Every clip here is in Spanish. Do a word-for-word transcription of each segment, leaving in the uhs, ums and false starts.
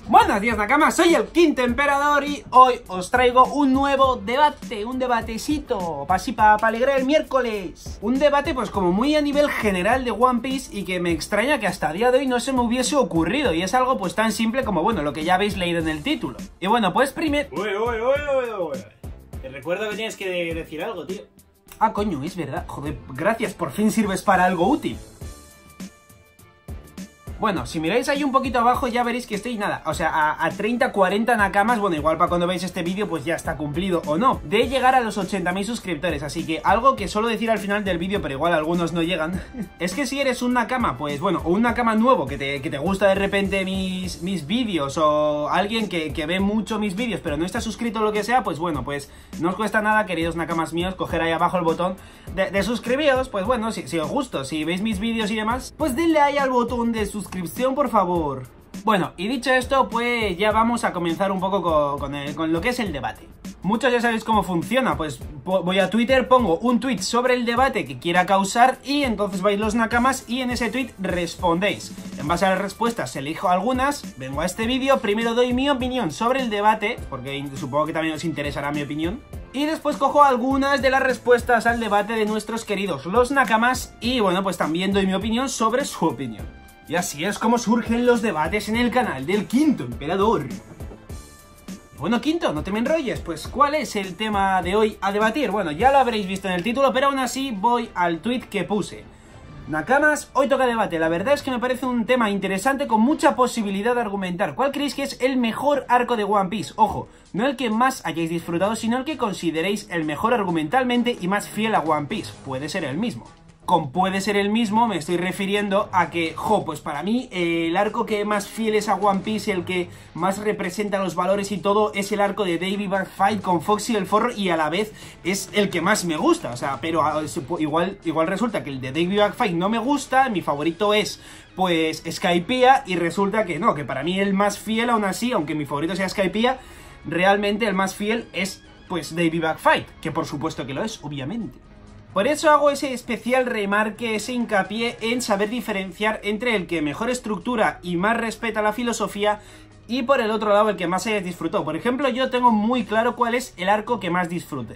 Buenos días, Nakama, soy el Quinto Emperador y hoy os traigo un nuevo debate, un debatecito, pa' así, pa' pa alegrar el miércoles. Un debate pues como muy a nivel general de One Piece y que me extraña que hasta el día de hoy no se me hubiese ocurrido, y es algo pues tan simple como, bueno, lo que ya habéis leído en el título. Y bueno, pues primero... Uy, uy, uy, uy, uy. Te recuerdo que tienes que decir algo, tío. Ah, coño, es verdad, joder, gracias, por fin sirves para algo útil. Bueno, si miráis ahí un poquito abajo ya veréis que estoy, nada, o sea, a, a treinta, cuarenta nakamas, bueno, igual para cuando veáis este vídeo pues ya está cumplido o no, de llegar a los ochenta mil suscriptores, así que algo que suelo decir al final del vídeo, pero igual algunos no llegan, es que si eres un nakama, pues bueno, o un nakama nuevo que te, que te gusta de repente mis, mis vídeos, o alguien que, que ve mucho mis vídeos pero no está suscrito o lo que sea, pues bueno, pues no os cuesta nada, queridos nakamas míos, coger ahí abajo el botón de, de suscribiros, pues bueno, si, si os gusta, si veis mis vídeos y demás, pues denle ahí al botón de suscribirse, por favor. Bueno, y dicho esto, pues ya vamos a comenzar un poco con, con, el, con lo que es el debate. Muchos ya sabéis cómo funciona, pues voy a Twitter, pongo un tweet sobre el debate que quiera causar y entonces vais los nakamas y en ese tweet respondéis. En base a las respuestas elijo algunas, vengo a este vídeo, primero doy mi opinión sobre el debate, porque supongo que también os interesará mi opinión, y después cojo algunas de las respuestas al debate de nuestros queridos los nakamas y bueno, pues también doy mi opinión sobre su opinión. Y así es como surgen los debates en el canal del Quinto Emperador. Bueno, Quinto, no te me enrolles, pues ¿cuál es el tema de hoy a debatir? Bueno, ya lo habréis visto en el título, pero aún así voy al tweet que puse. Nakamas, hoy toca debate. La verdad es que me parece un tema interesante con mucha posibilidad de argumentar. ¿Cuál creéis que es el mejor arco de One Piece? Ojo, no el que más hayáis disfrutado, sino el que consideréis el mejor argumentalmente y más fiel a One Piece. Puede ser el mismo. Con puede ser el mismo me estoy refiriendo a que, jo, pues para mí eh, el arco que más fiel es a One Piece, el que más representa los valores y todo, es el arco de Davy Bug Fight con Foxy el Forro, y a la vez es el que más me gusta, o sea, pero a, igual, igual resulta que el de Davy Bug Fight no me gusta, mi favorito es pues Skypiea, y resulta que no, que para mí el más fiel aún así, aunque mi favorito sea Skypiea, realmente el más fiel es pues Davy Bug Fight, que por supuesto que lo es, obviamente. Por eso hago ese especial remarque, ese hincapié en saber diferenciar entre el que mejor estructura y más respeta la filosofía y por el otro lado el que más hayas disfrutado. Por ejemplo, yo tengo muy claro cuál es el arco que más disfrute.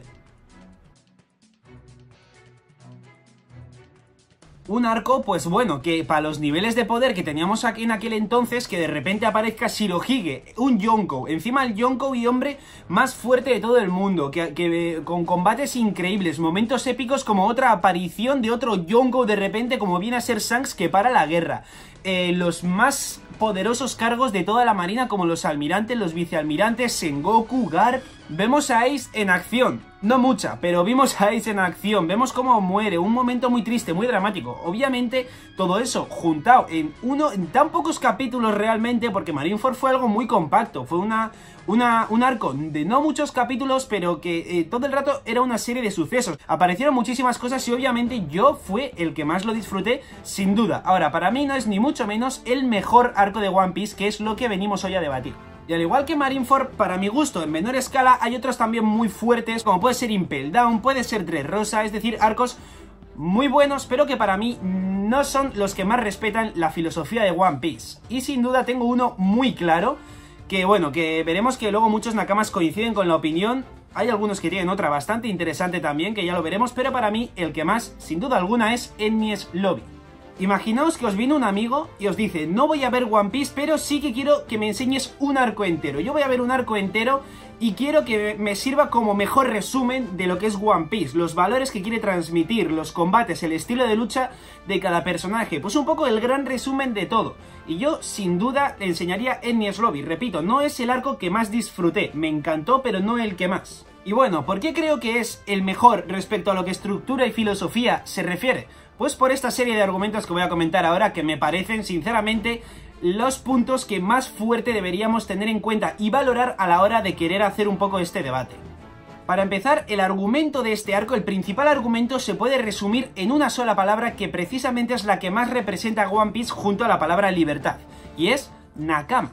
Un arco, pues bueno, que para los niveles de poder que teníamos aquí en aquel entonces, que de repente aparezca Shirohige, un Yonkou, encima el Yonkou y hombre más fuerte de todo el mundo, que, que con combates increíbles, momentos épicos como otra aparición de otro Yonkou de repente, como viene a ser Shanks que para la guerra, eh, los más poderosos cargos de toda la marina como los almirantes, los vicealmirantes, Sengoku, Garp. Vemos a Ace en acción, no mucha, pero vimos a Ace en acción, vemos cómo muere, un momento muy triste, muy dramático. Obviamente todo eso juntado en uno, en tan pocos capítulos realmente, porque Marineford fue algo muy compacto, fue una, una, un arco de no muchos capítulos, pero que eh, todo el rato era una serie de sucesos. Aparecieron muchísimas cosas y obviamente yo fue el que más lo disfruté, sin duda. Ahora, para mí no es ni mucho menos el mejor arco de One Piece, que es lo que venimos hoy a debatir. Y al igual que Marineford, para mi gusto, en menor escala, hay otros también muy fuertes, como puede ser Impel Down, puede ser Dressrosa, es decir, arcos muy buenos, pero que para mí no son los que más respetan la filosofía de One Piece. Y sin duda tengo uno muy claro, que bueno, que veremos que luego muchos nakamas coinciden con la opinión. Hay algunos que tienen otra bastante interesante también, que ya lo veremos, pero para mí el que más, sin duda alguna, es Enies Lobby. Imaginaos que os viene un amigo y os dice, no voy a ver One Piece, pero sí que quiero que me enseñes un arco entero. Yo voy a ver un arco entero y quiero que me sirva como mejor resumen de lo que es One Piece, los valores que quiere transmitir, los combates, el estilo de lucha de cada personaje, pues un poco el gran resumen de todo. Y yo sin duda le enseñaría Enies Lobby. Repito, no es el arco que más disfruté, me encantó, pero no el que más. Y bueno, ¿por qué creo que es el mejor respecto a lo que estructura y filosofía se refiere? Pues por esta serie de argumentos que voy a comentar ahora, que me parecen sinceramente los puntos que más fuerte deberíamos tener en cuenta y valorar a la hora de querer hacer un poco este debate. Para empezar, el argumento de este arco, el principal argumento, se puede resumir en una sola palabra que precisamente es la que más representa a One Piece junto a la palabra libertad, y es Nakama.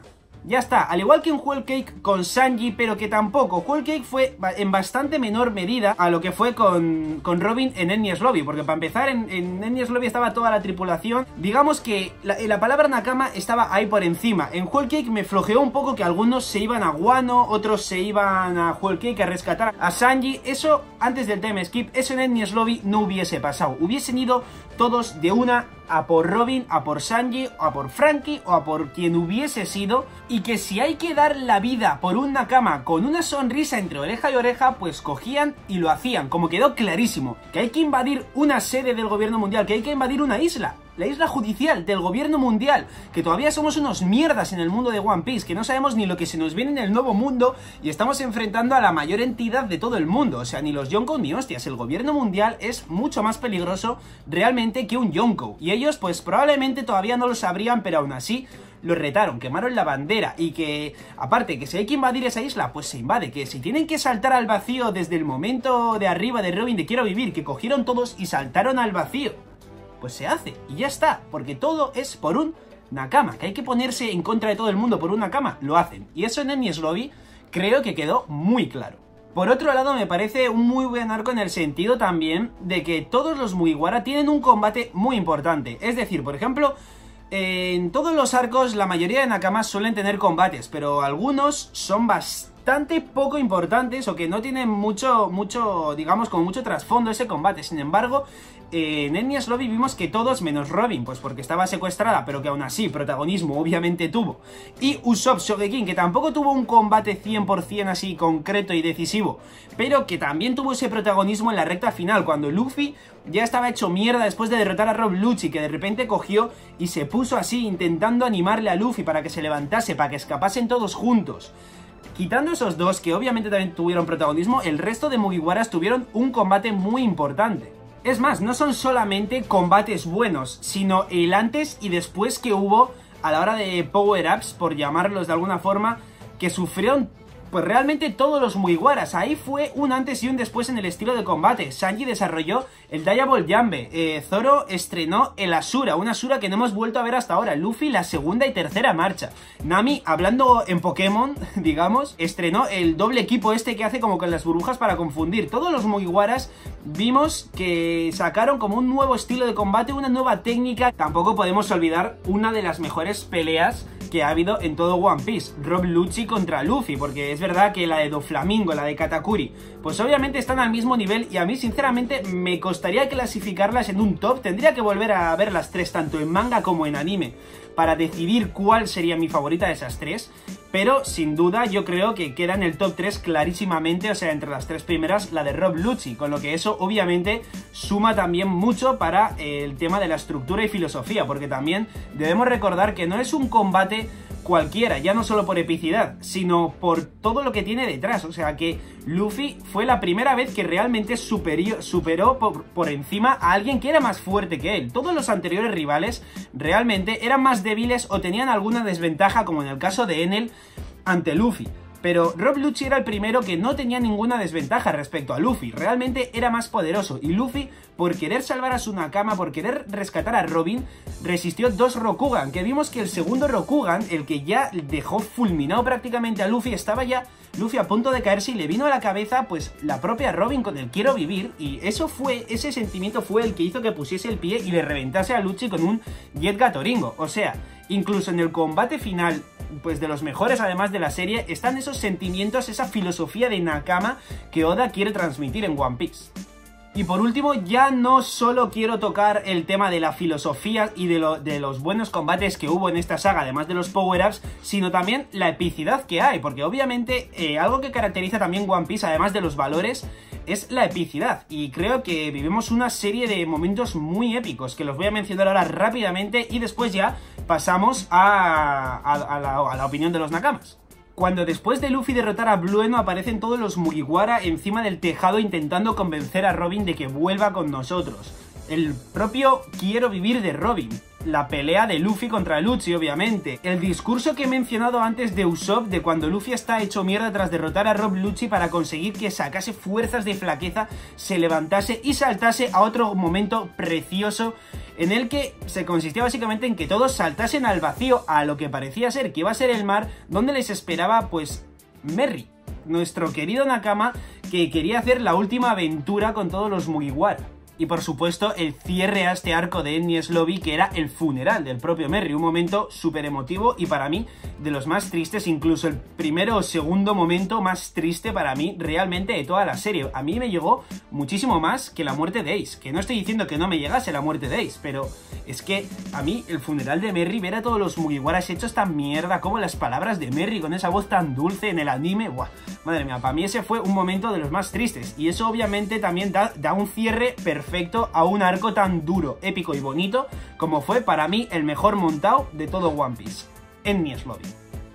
Ya está, al igual que en Whole Cake con Sanji, pero que tampoco. Whole Cake fue en bastante menor medida a lo que fue con, con Robin en Enies Lobby, porque para empezar en, en Enies Lobby estaba toda la tripulación. Digamos que la, la palabra Nakama estaba ahí por encima. En Whole Cake me flojeó un poco que algunos se iban a Wano, otros se iban a Whole Cake a rescatar a Sanji. Eso, antes del time skip, eso en Enies Lobby no hubiese pasado. Hubiesen ido todos de una a por Robin, a por Sanji, a por Franky o a por quien hubiese sido, y que si hay que dar la vida por un Nakama con una sonrisa entre oreja y oreja, pues cogían y lo hacían, como quedó clarísimo, que hay que invadir una sede del gobierno mundial, que hay que invadir una isla, la isla judicial del gobierno mundial, que todavía somos unos mierdas en el mundo de One Piece, que no sabemos ni lo que se nos viene en el nuevo mundo y estamos enfrentando a la mayor entidad de todo el mundo, o sea, ni los Yonkou ni hostias, el gobierno mundial es mucho más peligroso realmente que un Yonkou, y ellos pues probablemente todavía no lo sabrían, pero aún así lo retaron, quemaron la bandera, y que aparte que si hay que invadir esa isla, pues se invade, que si tienen que saltar al vacío desde el momento de arriba de Robin de Quiero Vivir, que cogieron todos y saltaron al vacío, pues se hace, y ya está, porque todo es por un Nakama, que hay que ponerse en contra de todo el mundo por un Nakama, lo hacen, y eso en Enies Lobby creo que quedó muy claro. Por otro lado, me parece un muy buen arco en el sentido también de que todos los Mugiwara tienen un combate muy importante, es decir, por ejemplo, en todos los arcos la mayoría de Nakamas suelen tener combates, pero algunos son bastante poco importantes o que no tienen mucho, mucho, digamos, como mucho trasfondo ese combate. Sin embargo, en Enies Lobby vimos que todos, menos Robin, pues porque estaba secuestrada, pero que aún así protagonismo obviamente tuvo, y Usopp Shogekin, que tampoco tuvo un combate cien por cien así concreto y decisivo, pero que también tuvo ese protagonismo en la recta final, cuando Luffy ya estaba hecho mierda después de derrotar a Rob Lucci, que de repente cogió y se puso así intentando animarle a Luffy para que se levantase, para que escapasen todos juntos. Quitando esos dos, que obviamente también tuvieron protagonismo, el resto de Mugiwaras tuvieron un combate muy importante. Es más, no son solamente combates buenos, sino el antes y después que hubo a la hora de power-ups, por llamarlos de alguna forma, que sufrieron pues realmente todos los Mugiwaras. Ahí fue un antes y un después en el estilo de combate. Sanji desarrolló el Diabol Jambe, eh, Zoro estrenó el Asura, un Asura que no hemos vuelto a ver hasta ahora, Luffy la segunda y tercera marcha, Nami, hablando en Pokémon, digamos, estrenó el doble equipo este que hace como con las burbujas para confundir. Todos los Mugiwaras vimos que sacaron como un nuevo estilo de combate, una nueva técnica. Tampoco podemos olvidar una de las mejores peleas que ha habido en todo One Piece, Rob Lucci contra Luffy, porque es verdad que la de Doflamingo, la de Katakuri, pues obviamente están al mismo nivel, y a mí sinceramente me costaría clasificarlas en un top. Tendría que volver a ver las tres tanto en manga como en anime para decidir cuál sería mi favorita de esas tres, pero sin duda yo creo que queda en el top tres clarísimamente, o sea, entre las tres primeras la de Rob Lucci, con lo que eso obviamente suma también mucho para el tema de la estructura y filosofía, porque también debemos recordar que no es un combate cualquiera, ya no solo por epicidad, sino por todo lo que tiene detrás. O sea que Luffy fue la primera vez que realmente superior, superó por, por encima a alguien que era más fuerte que él. Todos los anteriores rivales realmente eran más débiles o tenían alguna desventaja, como en el caso de Enel ante Luffy. Pero Rob Lucci era el primero que no tenía ninguna desventaja respecto a Luffy, realmente era más poderoso, y Luffy, por querer salvar a su Nakama, por querer rescatar a Robin, resistió dos Rokugan, que vimos que el segundo Rokugan, el que ya dejó fulminado prácticamente a Luffy, estaba ya Luffy a punto de caerse y le vino a la cabeza pues la propia Robin con el quiero vivir, y eso fue, ese sentimiento fue el que hizo que pusiese el pie y le reventase a Lucci con un Jet Gatoringo. O sea, incluso en el combate final, pues de los mejores además de la serie, están esos sentimientos, esa filosofía de Nakama que Oda quiere transmitir en One Piece. Y por último, ya no solo quiero tocar el tema de la filosofía y de, lo, de los buenos combates que hubo en esta saga, además de los power-ups, sino también la epicidad que hay, porque obviamente eh, algo que caracteriza también One Piece, además de los valores, es la epicidad, y creo que vivimos una serie de momentos muy épicos, que los voy a mencionar ahora rápidamente y después ya pasamos a, a, a, la, a la opinión de los Nakamas. Cuando después de Luffy derrotar a Blueno aparecen todos los Mugiwara encima del tejado intentando convencer a Robin de que vuelva con nosotros. El propio quiero vivir de Robin. la pelea de Luffy contra Lucci, obviamente. El discurso que he mencionado antes de Usopp, de cuando Luffy está hecho mierda tras derrotar a Rob Lucci para conseguir que sacase fuerzas de flaqueza, se levantase y saltase a otro momento precioso en el que se consistía básicamente en que todos saltasen al vacío, a lo que parecía ser que iba a ser el mar, donde les esperaba pues Merry, nuestro querido Nakama, que quería hacer la última aventura con todos los Mugiwara. Y por supuesto el cierre a este arco de Enies Lobby, que era el funeral del propio Merry, un momento súper emotivo y para mí de los más tristes, incluso el primero o segundo momento más triste para mí realmente de toda la serie. A mí me llegó muchísimo más que la muerte de Ace, que no estoy diciendo que no me llegase la muerte de Ace, pero es que a mí el funeral de Merry, ver a todos los Mugiwaras hechos tan mierda, como las palabras de Merry con esa voz tan dulce en el anime, ¡buah! Madre mía, para mí ese fue un momento de los más tristes, y eso obviamente también da, da un cierre perfecto perfecto a un arco tan duro, épico y bonito como fue para mí el mejor montado de todo One Piece, Enies Lobby.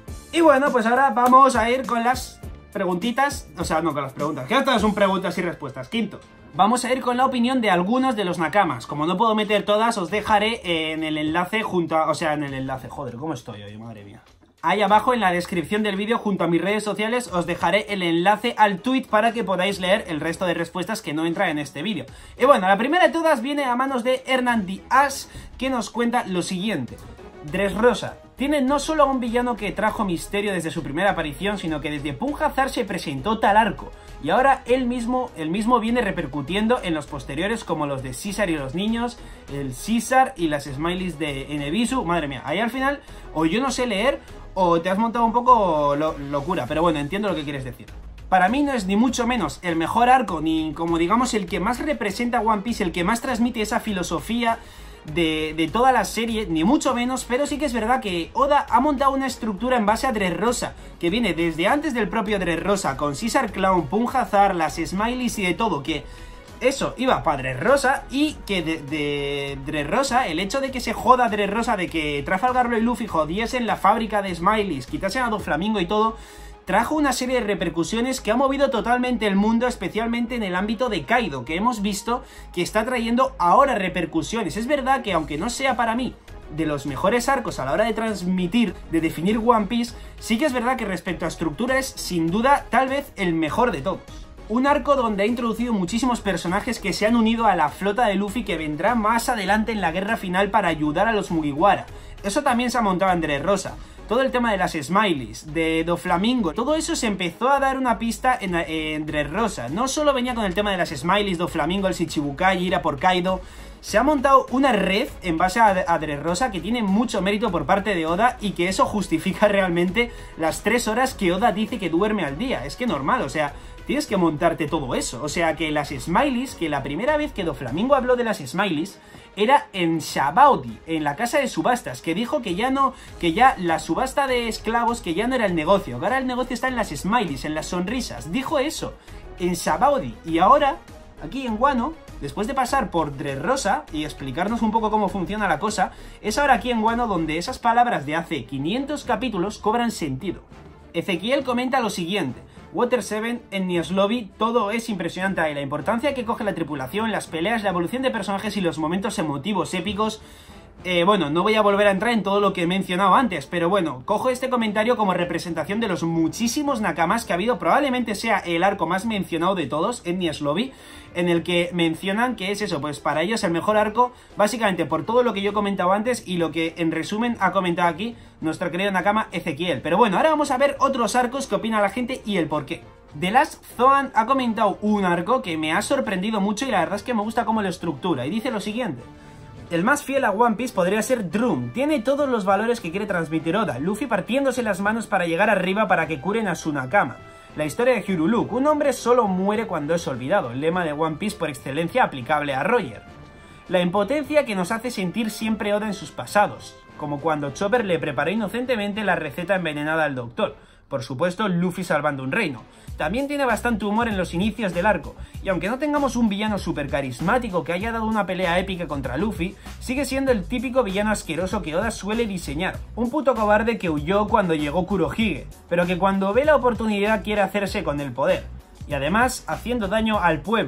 Y bueno, pues ahora vamos a ir con las preguntitas, o sea, no con las preguntas, que estas son preguntas y respuestas, quinto. Vamos a ir con la opinión de algunos de los nakamas. Como no puedo meter todas, os dejaré en el enlace junto a, o sea, en el enlace, joder, ¿cómo estoy hoy? Madre mía. Ahí abajo en la descripción del vídeo, junto a mis redes sociales, os dejaré el enlace al tweet para que podáis leer el resto de respuestas que no entran en este vídeo. Y bueno, la primera de todas viene a manos de Hernán Díaz, que nos cuenta lo siguiente. Dressrosa tiene no solo a un villano que trajo misterio desde su primera aparición, sino que desde Punjazar se presentó tal arco, y ahora él mismo, él mismo viene repercutiendo en los posteriores, como los de Caesar y los niños, el Caesar y las smileys de Enebisu. Madre mía, ahí al final, o yo no sé leer, o te has montado un poco lo, locura, pero bueno, entiendo lo que quieres decir. Para mí no es ni mucho menos el mejor arco, ni como digamos el que más representa One Piece, el que más transmite esa filosofía de, de toda la serie, ni mucho menos, pero sí que es verdad que Oda ha montado una estructura en base a Dressrosa, que viene desde antes del propio Dressrosa, con Caesar Clown, Punjazar, las smileys y de todo, que eso iba para Dressrosa, y que de, de Dressrosa, el hecho de que se joda Dressrosa, de que Trafalgar Law y Luffy jodiesen la fábrica de smileys, quitasen a Doflamingo y todo, trajo una serie de repercusiones que ha movido totalmente el mundo, especialmente en el ámbito de Kaido, que hemos visto que está trayendo ahora repercusiones. Es verdad que aunque no sea para mí de los mejores arcos a la hora de transmitir, de definir One Piece, sí que es verdad que respecto a estructura es sin duda tal vez el mejor de todos. Un arco donde ha introducido muchísimos personajes que se han unido a la flota de Luffy, que vendrá más adelante en la guerra final para ayudar a los Mugiwara. Eso también se ha montado en Dressrosa. Todo el tema de las smileys, de Doflamingo, todo eso se empezó a dar una pista en, en Dressrosa. No solo venía con el tema de las smileys, Doflamingo, el Shichibukai, ir a por Kaido. Se ha montado una red en base a, a Dressrosa que tiene mucho mérito por parte de Oda, y que eso justifica realmente las tres horas que Oda dice que duerme al día. Es que normal, o sea, tienes que montarte todo eso. O sea, que las smileys, que la primera vez que Doflamingo habló de las smileys era en Sabaody, en la casa de subastas, que dijo que ya no, que ya la subasta de esclavos, que ya no era el negocio, que ahora el negocio está en las smileys, en las sonrisas. Dijo eso en Sabaody, y ahora, aquí en Wano, después de pasar por Dressrosa y explicarnos un poco cómo funciona la cosa, es ahora aquí en Wano donde esas palabras de hace quinientos capítulos cobran sentido. Ezequiel comenta lo siguiente: Water siete, Enies Lobby, todo es impresionante ahí, la importancia que coge la tripulación, las peleas, la evolución de personajes y los momentos emotivos épicos. Eh, bueno, no voy a volver a entrar en todo lo que he mencionado antes, pero bueno, cojo este comentario como representación de los muchísimos nakamas que ha habido. Probablemente sea el arco más mencionado de todos, Enies Lobby, en el que mencionan que es eso, pues para ellos el mejor arco, básicamente por todo lo que yo he comentado antes y lo que en resumen ha comentado aquí nuestro querido nakama Ezequiel. Pero bueno, ahora vamos a ver otros arcos que opina la gente y el porqué. The Last Zoan ha comentado un arco que me ha sorprendido mucho y la verdad es que me gusta cómo lo estructura, y dice lo siguiente: el más fiel a One Piece podría ser Drum. Tiene todos los valores que quiere transmitir Oda. Luffy partiéndose las manos para llegar arriba para que curen a su nakama. La historia de Hyruleuk. Un hombre solo muere cuando es olvidado. El lema de One Piece por excelencia aplicable a Roger. La impotencia que nos hace sentir siempre Oda en sus pasados. Como cuando Chopper le preparó inocentemente la receta envenenada al doctor. Por supuesto, Luffy salvando un reino. También tiene bastante humor en los inicios del arco, y aunque no tengamos un villano súper carismático que haya dado una pelea épica contra Luffy, sigue siendo el típico villano asqueroso que Oda suele diseñar. Un puto cobarde que huyó cuando llegó Kurohige, pero que cuando ve la oportunidad quiere hacerse con el poder, y además haciendo daño al pueblo.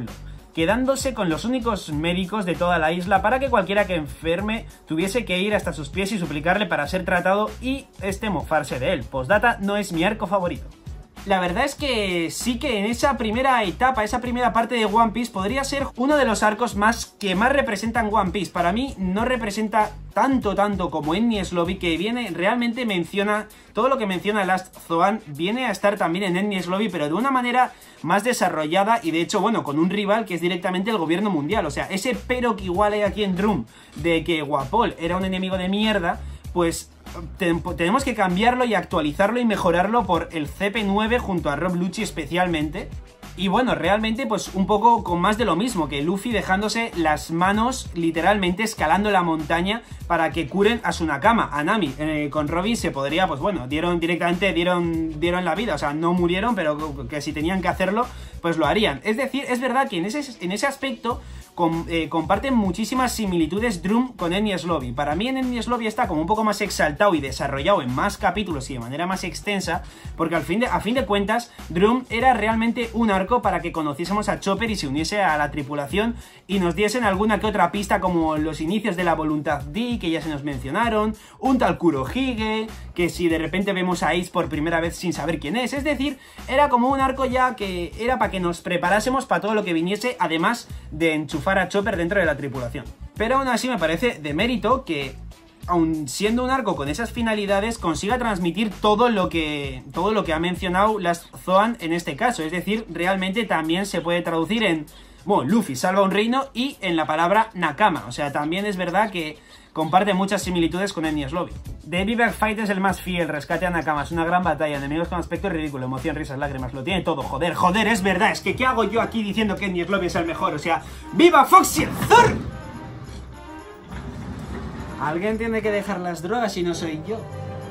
quedándose con los únicos médicos de toda la isla para que cualquiera que enferme tuviese que ir hasta sus pies y suplicarle para ser tratado y este mofarse de él. Postdata, no es mi arco favorito. La verdad es que sí que en esa primera etapa, esa primera parte de One Piece podría ser uno de los arcos más que más representan One Piece. Para mí no representa tanto, tanto como Enies Lobby, que viene, realmente menciona, todo lo que menciona Last Zoan viene a estar también en Enies Lobby, pero de una manera más desarrollada y de hecho, bueno, con un rival que es directamente el gobierno mundial. O sea, ese pero que igual hay aquí en Drum de que Guapol era un enemigo de mierda, pues tenemos que cambiarlo y actualizarlo y mejorarlo por el C P nueve junto a Rob Lucci especialmente. Y bueno, realmente pues un poco con más de lo mismo, que Luffy dejándose las manos literalmente escalando la montaña para que curen a su Nakama, a Nami. Eh, con Robin se podría, pues bueno, dieron directamente, dieron, dieron la vida, o sea, no murieron, pero que si tenían que hacerlo, pues lo harían. Es decir, es verdad que en ese, en ese aspecto con, eh, comparten muchísimas similitudes Drum con Enies Lobby. Para mí en Enies Lobby está como un poco más exaltado y desarrollado en más capítulos y de manera más extensa, porque al fin de, a fin de cuentas Drum era realmente un arco para que conociésemos a Chopper y se uniese a la tripulación y nos diesen alguna que otra pista como los inicios de la voluntad D, que ya se nos mencionaron, un tal Kurohige, que si de repente vemos a Ace por primera vez sin saber quién es. Es decir, era como un arco ya que era para que nos preparásemos para todo lo que viniese, además de enchufar a Chopper dentro de la tripulación. Pero aún así me parece de mérito que, aun siendo un arco con esas finalidades, consiga transmitir todo lo que todo lo que ha mencionado Last Zoan en este caso. Es decir, realmente también se puede traducir en, bueno, Luffy salva un reino y en la palabra Nakama. O sea, también es verdad que comparte muchas similitudes con Enies Lobby. The Vivac Fight es el más fiel, rescate a Nakama, es una gran batalla, enemigos con aspecto ridículo, emoción, risas, lágrimas, lo tiene todo, joder, joder, es verdad, es que ¿qué hago yo aquí diciendo que Enies Lobby es el mejor? O sea, ¡viva Foxy el Zor! Alguien tiene que dejar las drogas y no soy yo.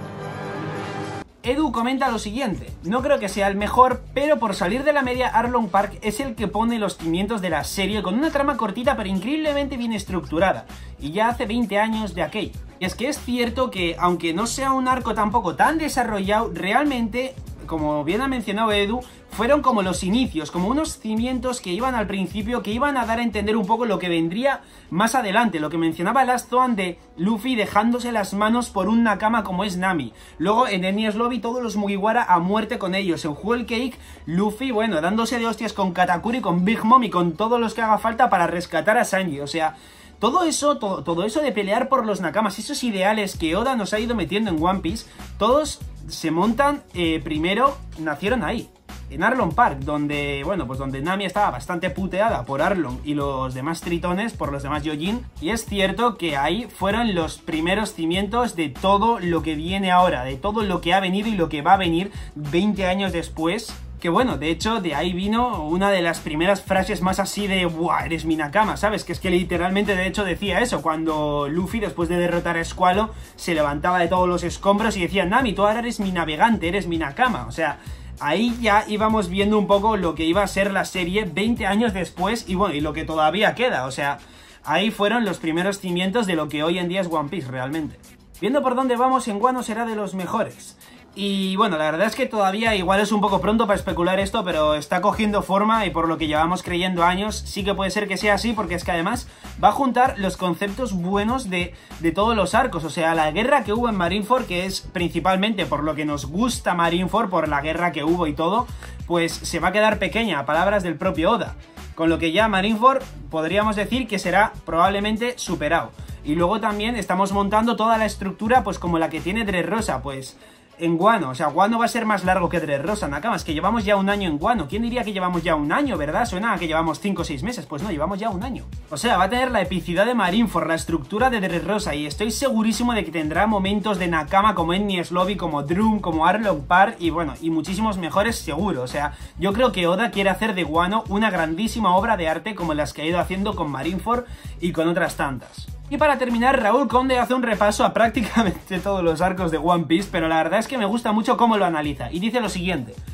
Edu comenta lo siguiente: no creo que sea el mejor, pero por salir de la media, Arlong Park es el que pone los cimientos de la serie con una trama cortita pero increíblemente bien estructurada, y ya hace veinte años de aquello. Y es que es cierto que, aunque no sea un arco tampoco tan desarrollado, realmente, como bien ha mencionado Edu, fueron como los inicios, como unos cimientos que iban al principio, que iban a dar a entender un poco lo que vendría más adelante, lo que mencionaba Last Zoan de Luffy dejándose las manos por un Nakama como es Nami. Luego en Enies Lobby todos los Mugiwara a muerte con ellos. En Whole Cake, Luffy, bueno, dándose de hostias con Katakuri, con Big Mom y con todos los que haga falta para rescatar a Sanji. O sea, todo eso, todo, todo eso de pelear por los Nakamas, esos ideales que Oda nos ha ido metiendo en One Piece, todos se montan, eh, primero, nacieron ahí, en Arlong Park, donde, bueno, pues donde Nami estaba bastante puteada por Arlong y los demás tritones, por los demás Yojin, y es cierto que ahí fueron los primeros cimientos de todo lo que viene ahora, de todo lo que ha venido y lo que va a venir veinte años después. Que bueno, de hecho, de ahí vino una de las primeras frases más así de ¡buah, eres mi Nakama! ¿Sabes? Que es que literalmente, de hecho, decía eso cuando Luffy, después de derrotar a Squalo, se levantaba de todos los escombros y decía: Nami, tú ahora eres mi navegante, eres mi Nakama. O sea, ahí ya íbamos viendo un poco lo que iba a ser la serie veinte años después y bueno, y lo que todavía queda. O sea, ahí fueron los primeros cimientos de lo que hoy en día es One Piece realmente. Viendo por dónde vamos, en Wano será de los mejores. Y bueno, la verdad es que todavía igual es un poco pronto para especular esto, pero está cogiendo forma y por lo que llevamos creyendo años, sí que puede ser que sea así, porque es que además va a juntar los conceptos buenos de, de todos los arcos. O sea, la guerra que hubo en Marineford, que es principalmente por lo que nos gusta Marineford, por la guerra que hubo y todo, pues se va a quedar pequeña, a palabras del propio Oda. Con lo que ya Marineford podríamos decir que será probablemente superado. Y luego también estamos montando toda la estructura pues como la que tiene Dressrosa, pues en Wano. O sea, Wano va a ser más largo que Dressrosa, Nakamas, que llevamos ya un año en Wano. ¿Quién diría que llevamos ya un año, verdad? Suena a que llevamos cinco o seis meses. Pues no, llevamos ya un año. O sea, va a tener la epicidad de Marineford, la estructura de Dressrosa, y estoy segurísimo de que tendrá momentos de Nakama como Enies Lobby, como Drum, como Arlong Park, y bueno, y muchísimos mejores seguro. O sea, yo creo que Oda quiere hacer de Wano una grandísima obra de arte como las que ha ido haciendo con Marineford y con otras tantas. Y para terminar, Raúl Conde hace un repaso a prácticamente todos los arcos de One Piece, pero la verdad es que me gusta mucho cómo lo analiza, y dice lo siguiente: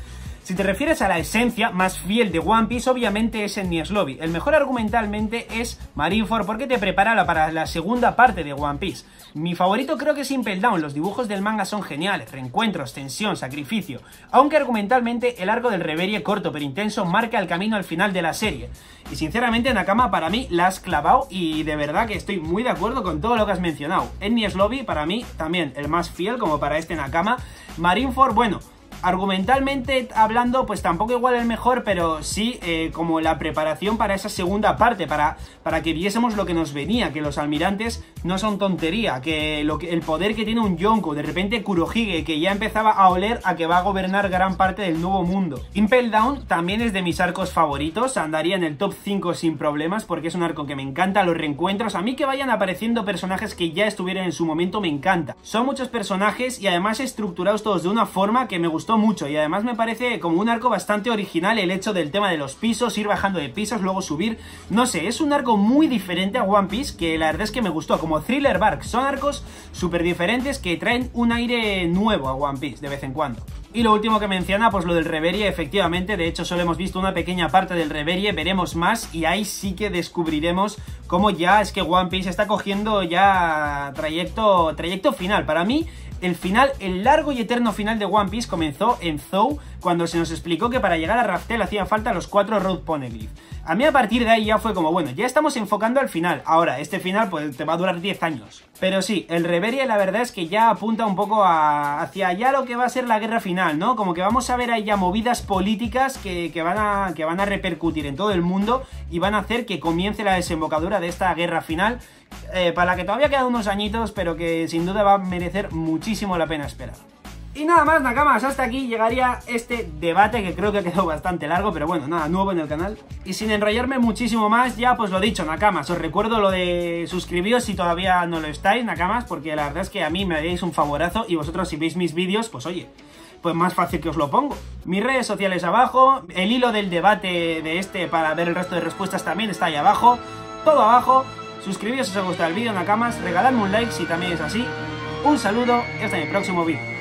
Si te refieres a la esencia más fiel de One Piece, obviamente es Enies Lobby. El mejor argumentalmente es Marineford porque te prepara para la segunda parte de One Piece. Mi favorito creo que es Impel Down, los dibujos del manga son geniales, reencuentros, tensión, sacrificio. Aunque argumentalmente el arco del Reverie, corto pero intenso, marca el camino al final de la serie. Y sinceramente Nakama, para mí la has clavado y de verdad que estoy muy de acuerdo con todo lo que has mencionado. Enies Lobby para mí también el más fiel como para este Nakama. Marineford, bueno, argumentalmente hablando, pues tampoco igual el mejor, pero sí eh, como la preparación para esa segunda parte, para, para que viésemos lo que nos venía, que los almirantes no son tontería, que, lo que el poder que tiene un Yonko, de repente Kurohige, que ya empezaba a oler a que va a gobernar gran parte del nuevo mundo. Impel Down también es de mis arcos favoritos, andaría en el top cinco sin problemas, porque es un arco que me encanta, los reencuentros, a mí que vayan apareciendo personajes que ya estuvieran en su momento me encanta. Son muchos personajes y además estructurados todos de una forma que me gustó mucho y además me parece como un arco bastante original el hecho del tema de los pisos, ir bajando de pisos, luego subir, no sé, es un arco muy diferente a One Piece que la verdad es que me gustó, como Thriller Bark, son arcos súper diferentes que traen un aire nuevo a One Piece de vez en cuando. Y lo último que menciona, pues lo del Reverie, efectivamente, de hecho solo hemos visto una pequeña parte del Reverie, veremos más y ahí sí que descubriremos cómo ya es que One Piece está cogiendo ya trayecto, trayecto final. Para mí, el final, el largo y eterno final de One Piece comenzó en Zou, cuando se nos explicó que para llegar a Raftel hacían falta los cuatro Road Poneglyph. A mí a partir de ahí ya fue como, bueno, ya estamos enfocando al final. Ahora, este final pues te va a durar diez años. Pero sí, el Reverie la verdad es que ya apunta un poco a, hacia ya lo que va a ser la guerra final, ¿no? Como que vamos a ver ahí ya movidas políticas que, que, van a, que van a repercutir en todo el mundo y van a hacer que comience la desembocadura de esta guerra final, eh, para la que todavía quedan unos añitos, pero que sin duda va a merecer muchísimo la pena esperar. Y nada más, Nakamas, hasta aquí llegaría este debate que creo que quedó bastante largo, pero bueno, nada, nuevo en el canal. Y sin enrollarme muchísimo más, ya pues lo dicho, Nakamas, os recuerdo lo de suscribiros si todavía no lo estáis, Nakamas, porque la verdad es que a mí me haréis un favorazo y vosotros si veis mis vídeos, pues oye, pues más fácil que os lo pongo. Mis redes sociales abajo, el hilo del debate de este para ver el resto de respuestas también está ahí abajo, todo abajo. Suscribiros si os ha gustado el vídeo, Nakamas, regaladme un like si también es así. Un saludo y hasta mi próximo vídeo.